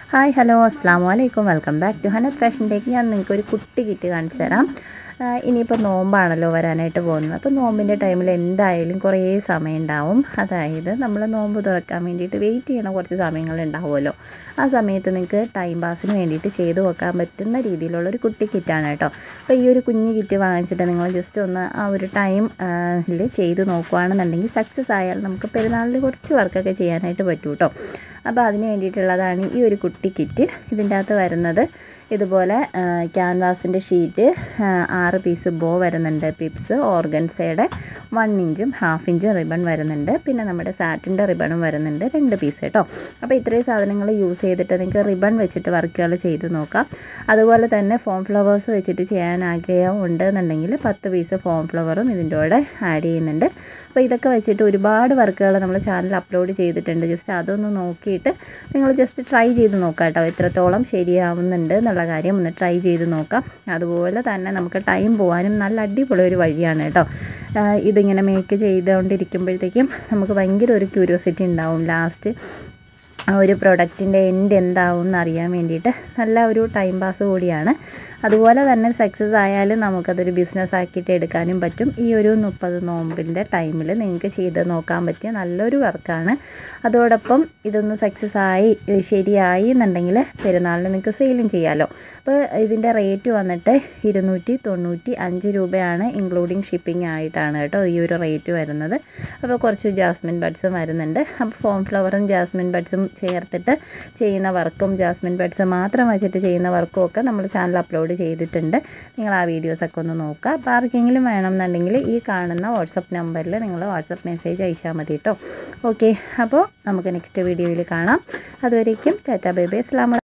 Hi hello അസ്സാമു അലൈക്കും welcome back to Hanath fashion take. ഞാൻ നിങ്ങൾക്ക് ഒരു കുട്ടി കിറ്റ് കാണിച്ചു തരാം. ഇനിയിപ്പോൾ നോമ്പാണല്ലോ വരാനായിട്ട് പോകുന്നത്. അപ്പോൾ നോമ്പിൻ്റെ ടൈമിൽ എന്തായാലും കുറേ സമയം ഉണ്ടാവും. അതായത് നമ്മൾ നോമ്പ് തുറക്കാൻ വേണ്ടിയിട്ട് വെയിറ്റ് ചെയ്യണ കുറച്ച് സമയങ്ങൾ ഉണ്ടാവുമല്ലോ. ആ സമയത്ത് നിങ്ങൾക്ക് ടൈം പാസിന് വേണ്ടിയിട്ട് ചെയ്ത് വെക്കാൻ പറ്റുന്ന രീതിയിലുള്ളൊരു കുട്ടി കിറ്റാണ് കേട്ടോ. അപ്പോൾ ഈ ഒരു കുഞ്ഞ് കിറ്റ് വാങ്ങിച്ചിട്ട് നിങ്ങൾ ജസ്റ്റ് ഒന്ന് ആ ഒരു ടൈമിൽ ചെയ്ത് നോക്കുകയാണെന്നുണ്ടെങ്കിൽ സക്സസ് ആയാൽ നമുക്ക് പെരുന്നാളിൽ കുറച്ച് വർക്കൊക്കെ ചെയ്യാനായിട്ട് പറ്റും കേട്ടോ. അപ്പോൾ അതിന് വേണ്ടിയിട്ടുള്ളതാണ് ഈ ഒരു കുട്ടി കിറ്റ്. ഇതിൻ്റെ അകത്ത് വരുന്നത് ഇതുപോലെ ക്യാൻവാസിൻ്റെ ഷീറ്റ്, 6 പീസ് ബോ വരുന്നുണ്ട്, പിപ്സ്, ഓർഗൻസയുടെ 1 ഇഞ്ചും 1/2 ഇഞ്ചും റിബൺ വരുന്നുണ്ട്, പിന്നെ നമ്മുടെ സാറ്റിൻ്റെ റിബണും വരുന്നുണ്ട് 2 പീസ് കേട്ടോ. അപ്പോൾ ഇത്രയും സാധനങ്ങൾ യൂസ് ചെയ്തിട്ട് നിങ്ങൾക്ക് റിബൺ വെച്ചിട്ട് വർക്കുകൾ ചെയ്ത് നോക്കാം. അതുപോലെ തന്നെ ഫോം ഫ്ലവേഴ്സ് വെച്ചിട്ട് ചെയ്യാൻ ആഗ്രഹം ഉണ്ടെന്നുണ്ടെങ്കിൽ 10 പീസ് ഫോം ഫ്ലവറും ഇതിൻ്റെ കൂടെ ആഡ് ചെയ്യുന്നുണ്ട്. അപ്പോൾ ഇതൊക്കെ വെച്ചിട്ട് ഒരുപാട് വർക്കുകൾ നമ്മൾ ചാനൽ അപ്ലോഡ് ചെയ്തിട്ടുണ്ട്. ജസ്റ്റ് അതൊന്ന് നോക്കിയിട്ട് നിങ്ങൾ ജസ്റ്റ് ട്രൈ ചെയ്ത് നോക്കാം കേട്ടോ, എത്രത്തോളം ശരിയാവുന്നുണ്ട് എന്നുള്ള കാര്യം ഒന്ന് ട്രൈ ചെയ്ത് നോക്കാം. അതുപോലെ തന്നെ നമുക്ക് ടൈം പോകാനും നല്ല അടിപൊളി ഒരു വഴിയാണ് കേട്ടോ. ഇതിങ്ങനെ മേക്ക് ചെയ്തുകൊണ്ടിരിക്കുമ്പോഴത്തേക്കും നമുക്ക് ഭയങ്കര ഒരു ക്യൂരിയോസിറ്റി ഉണ്ടാവും. ലാസ്റ്റ് ആ ഒരു പ്രൊഡക്റ്റിൻ്റെ എൻഡ് എന്താവും എന്നറിയാൻ വേണ്ടിയിട്ട് നല്ല ഒരു ടൈം പാസ് കൂടിയാണ്. അതുപോലെ തന്നെ സക്സസ് ആയാലും നമുക്കതൊരു ബിസിനസ് ആക്കിയിട്ട് എടുക്കാനും പറ്റും. ഈ ഒരു 30 നോമ്പിൻ്റെ ടൈമിൽ നിങ്ങൾക്ക് ചെയ്ത് നോക്കാൻ പറ്റിയ നല്ലൊരു വർക്കാണ്. അതോടൊപ്പം ഇതൊന്ന് സക്സസ് ആയി ശരിയായി എന്നുണ്ടെങ്കിൽ പെരുന്നാളിന് നിങ്ങൾക്ക് സെയിലും ചെയ്യാമല്ലോ. അപ്പോൾ ഇതിൻ്റെ റേറ്റ് വന്നിട്ട് 295 രൂപയാണ്, ഇൻക്ലൂഡിങ് ഷിപ്പിംഗ് ആയിട്ടാണ് കേട്ടോ ഈ ഒരു റേറ്റ് വരുന്നത്. അപ്പോൾ കുറച്ച് ജാസ്മിൻ ബഡ്സും വരുന്നുണ്ട്. അപ്പോൾ ഫോം ഫ്ലവറും ജാസ്മിൻ ബഡ്സും ചേർത്തിട്ട് ചെയ്യുന്ന വർക്കും ജാസ്മിൻ ബഡ്സ് മാത്രം വെച്ചിട്ട് ചെയ്യുന്ന വർക്കും ഒക്കെ നമ്മൾ ചാനൽ അപ്ലോഡ് ചെയ്തിട്ടുണ്ട്. നിങ്ങൾ ആ വീഡിയോസൊക്കെ ഒന്ന് നോക്കുക. അപ്പോൾ ആർക്കെങ്കിലും വേണമെന്നുണ്ടെങ്കിൽ ഈ കാണുന്ന വാട്സപ്പ് നമ്പറിൽ നിങ്ങൾ വാട്സപ്പ് മെസ്സേജ് അയച്ചാൽ മതി കേട്ടോ. ഓക്കെ, അപ്പോൾ നമുക്ക് നെക്സ്റ്റ് വീഡിയോയിൽ കാണാം. അതുവരേക്കും ടാറ്റാ ബൈ ബൈ, അസ്സലാമു അലൈക്കും.